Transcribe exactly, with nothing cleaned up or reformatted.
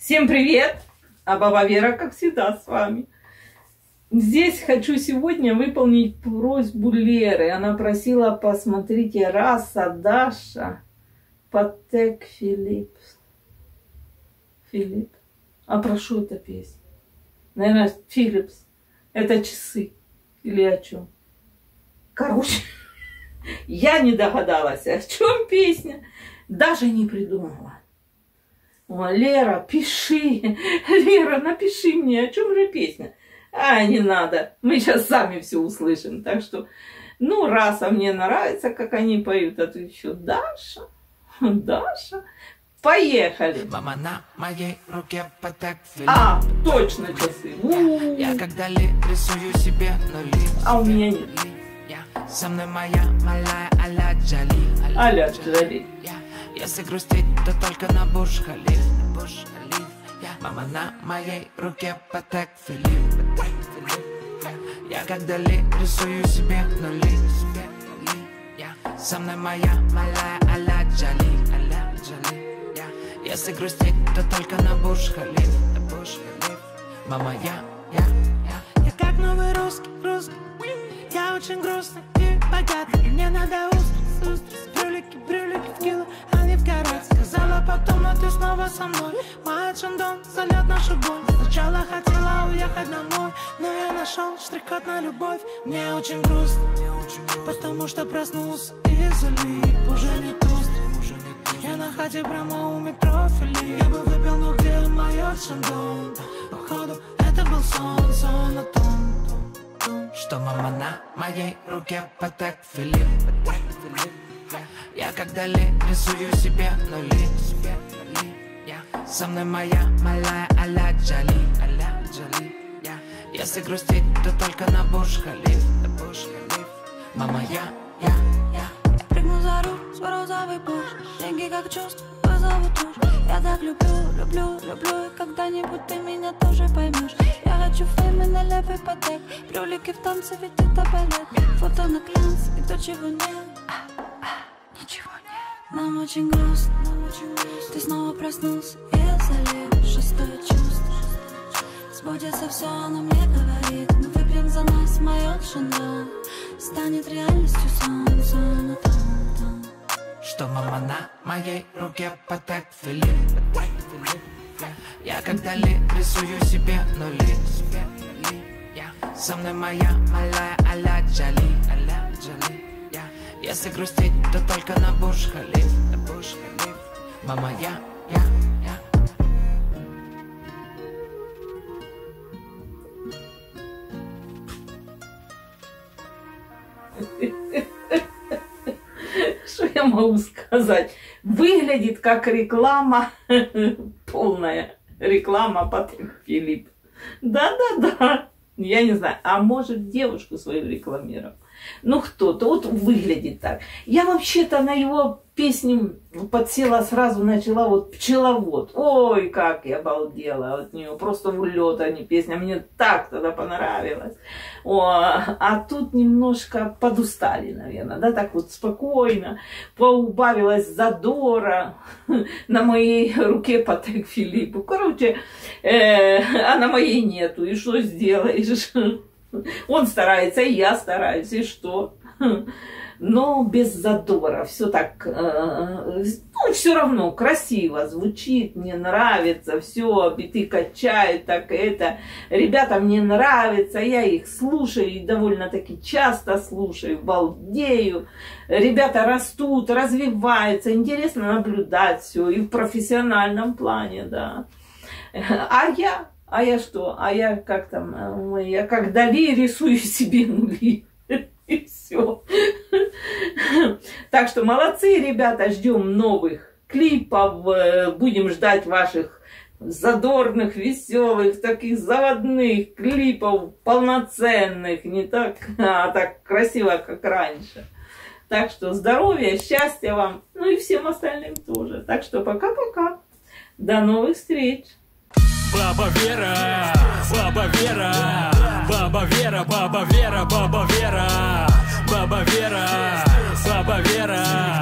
Всем привет! А баба Вера, как всегда, с вами. Здесь хочу сегодня выполнить просьбу Леры. Она просила, посмотрите, Раса, Даша, Патек Филипп. Филипп. А про что эта песня? Наверное, Филлипс. Это часы. Или о чем? Короче, я не догадалась, о чем песня. Даже не придумала. О, Лера, пиши. Лера, напиши мне, о чем же песня. А, не надо. Мы сейчас сами все услышим. Так что, ну, раз, а мне нравится, как они поют, отвечу. Даша, Даша. Поехали. Мама, на моей руке Патек Филипп. А, точно часы. Я, я когда ли рисую себе нули. А у меня нет. Я, со мной моя малая а-ля Джоли. А-ля Джоли. Я, если грустить, то только на Бурдж-Халиф. Бурдж-Халиф. Я, мама, на моей руке Патек Филипп. Я когда ли рисую себе нули. Я, со мной моя малая а-ля Джоли. А-ля Джоли. Если грустить, то только на Бурдж-Халиф. Бурдж-Халиф. Мама, я, я, я. Я как новый русский, русский. Я очень грустный и богатый. Мне надо устриц, устриц. Брюлики, брюлики в кило, а не в карат. Сказала потом, но ты снова со мной. Моя Чандон зальет нашу боль. Сначала хотела уехать домой, но я нашел штрих-код на любовь. Мне очень грустно, мне очень грустно, потому что проснулся из-за лип. Уже не туст. Я на хате прямо у метро Филипп. Я бы выпил, но где моё Чандон? Походу, это был сон, сон о том, что мама на моей руке Патек Филипп. Я когда ли рисую себе нули. Я, со мной моя малая а-ля Джоли. А-ля Джоли. Я, если грустить, то только на Бурдж-Халиф. Бурдж-Халиф. Мама, я, я, я. Я прыгну за руль, с розовый пуш. Деньги как чувство, вызову тушь. Я так люблю, люблю, люблю. И когда-нибудь ты меня тоже поймешь. Я хочу фейм на левый Патек. Брюлики в танце, ведь это балет. Фото на глянц, и то, чего нет. А, а, ничего нет. Нам очень грустно, нам очень грустно. Ты снова проснулся и залил шестое чувство. Сбудется все, оно мне говорит. Мы выпьем за нас мое Чандон. Станет реальностью сон, сон о том, том, что мама на моей руке Патек Филипп. Я когда ли рисую себе нули. Я, со мной моя малая а-ля Джоли. А-ля Джоли. Я, если грустить, то только на Бурдж-Халиф. Бурдж-Халиф. Мама, я, я, я. Что я могу сказать? Выглядит как реклама, полная реклама Патек Филипп. Да-да-да. Я не знаю, а может девушку свою рекламировал. Ну кто-то, вот выглядит так. Я вообще-то на его песню подсела сразу, начала вот пчеловод. Ой, как я обалдела от нее. Просто в улет, а не песня. Мне так тогда понравилось. О, а тут немножко подустали, наверное. Да, так вот спокойно. Поубавилось задора. На моей руке Патек Филипп. Короче, э, а на моей нету. И что сделаешь? Он старается, и я стараюсь, и что? Но без задора, все так, э, ну, все равно красиво звучит, мне нравится, все, биты качают, так это. Ребята мне нравятся, я их слушаю, и довольно-таки часто слушаю, балдею. Ребята растут, развиваются, интересно наблюдать все, и в профессиональном плане, да. А я... А я что? А я как там? Я как Дали рисую себе нули. И все. Так что молодцы, ребята. Ждем новых клипов. Будем ждать ваших задорных, веселых, таких заводных клипов, полноценных. Не так, а так красиво, как раньше. Так что здоровья, счастья вам. Ну и всем остальным тоже. Так что пока-пока. До новых встреч. Баба Вера, баба Вера, баба Вера, баба Вера, баба Вера, баба Вера, баба Вера.